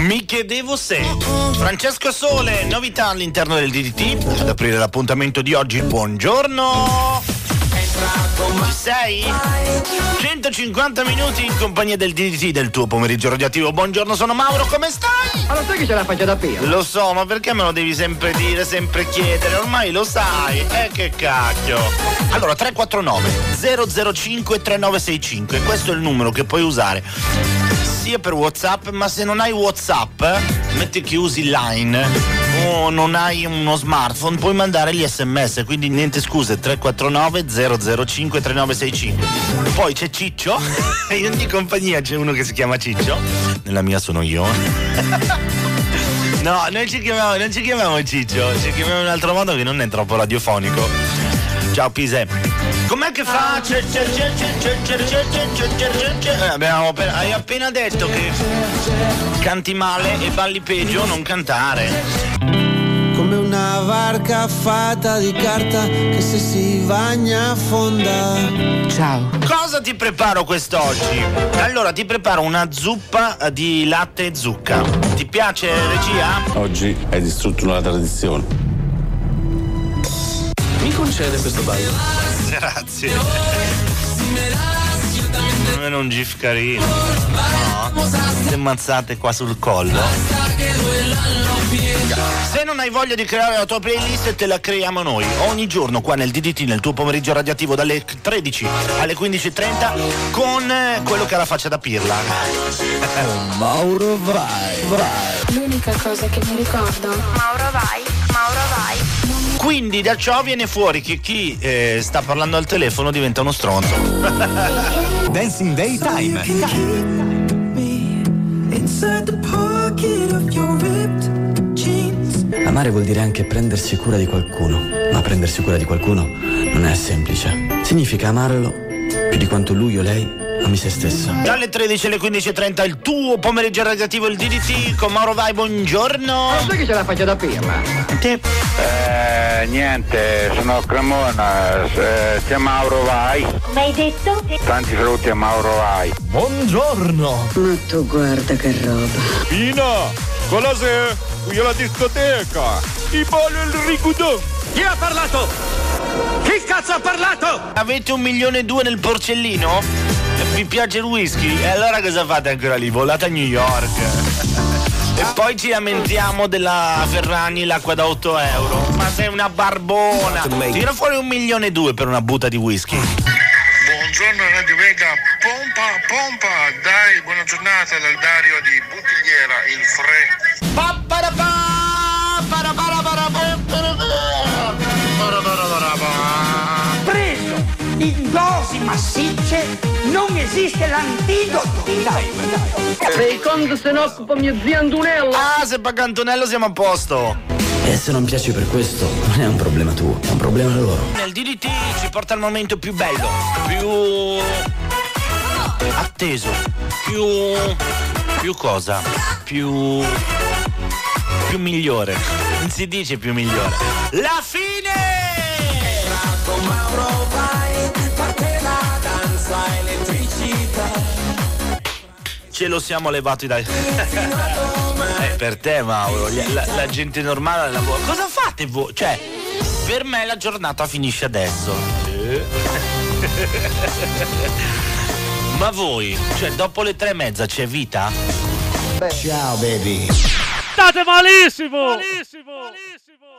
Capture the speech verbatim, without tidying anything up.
Mi chiedevo se Francesco Sole, novità all'interno del D D T. Ad aprire l'appuntamento di oggi, buongiorno. Ci sei? centocinquanta minuti in compagnia del D D T del tuo pomeriggio radioattivo. Buongiorno, sono Mauro, come stai? Ma lo sai che ce la faccia da pirla? Lo so, ma perché me lo devi sempre dire, sempre chiedere? Ormai lo sai. Eh, che cacchio. Allora, tre quattro nove zero zero cinque tre nove sei cinque. Questo è il numero che puoi usare sia per WhatsApp, ma se non hai WhatsApp, metti che usi Line o non hai uno smartphone, puoi mandare gli sms, quindi niente scuse. Tre quattro nove zero zero cinque tre nove sei cinque. Poi c'è Ciccio, in ogni compagnia c'è uno che si chiama Ciccio, nella mia sono io. No, noi ci chiamiamo, non ci chiamiamo Ciccio, ci chiamiamo in un altro modo che non è troppo radiofonico. Ciao Pise. Com'è che fa? Abbiamo appena, hai appena detto che canti male e balli peggio, non cantare. Come una barca fatta di carta che se si bagna affonda. Ciao. Cosa ti preparo quest'oggi? Allora, ti preparo una zuppa di latte e zucca. Ti piace, regia? Oggi hai distrutto una tradizione. Mi concede questo ballo? Grazie. Non un gif carino. No. Queste mazzate qua sul collo. Se non hai voglia di creare la tua playlist, te la creiamo noi. Ogni giorno qua nel D D T, nel tuo pomeriggio radioattivo, dalle tredici alle quindici e trenta, con quello che ha la faccia da pirla. Mauro vai, vai. L'unica cosa che mi ricordo, Mauro vai, Mauro vai. Quindi da ciò viene fuori che chi eh, sta parlando al telefono diventa uno stronzo. Dancing Day Time. Amare vuol dire anche prendersi cura di qualcuno, ma prendersi cura di qualcuno non è semplice. Significa amarlo più di quanto lui o lei ami se stesso. Dalle tredici alle quindici e trenta il tuo pomeriggio radioattivo, il D D T con Mauro Vai, buongiorno. Ma lo sai che ce la faccia da pirla? Te. Eh, niente, sono Cremona, eh, c'è Mauro Vai. Ma hai detto? Tanti saluti a Mauro Vai. Buongiorno. Ma tu guarda che roba. Pina, cosa sei? Qui alla discoteca. Ti voglio il rigudò. Chi ha parlato? Chi cazzo ha parlato? Avete un milione e due nel porcellino? Vi piace il whisky? E allora cosa fate ancora lì? Volate a New York. E poi ci lamentiamo della Ferragni, l'acqua da otto euro. Ma sei una barbona. Tira fuori un milione e due per una buta di whisky. Buongiorno Radio Vega, pompa, pompa, dai, buona giornata dal Dario di Buttigliera, il Fre. Pa, para, pa, para, para, para, para, para, para, para, para. Preso in dosi massicce non esiste l'antidoto. Dai, dai. Secondo se ne occupa mio zio Antonello. Ah, se paga Antonello siamo a posto. E se non piaci per questo, non è un problema tuo, è un problema loro. Nel D D T ci porta al momento più bello, più atteso, più più cosa? Più più migliore. Non si dice più migliore. La fine! Con Mauro vai, parte la danza elettricità. Ce lo siamo levati dai. Eh, per te Mauro, la, la gente normale lavora. Cosa fate voi? Cioè, per me la giornata finisce adesso. Ma voi, cioè dopo le tre e mezza c'è vita? Ciao baby. State malissimo! Malissimo! Malissimo!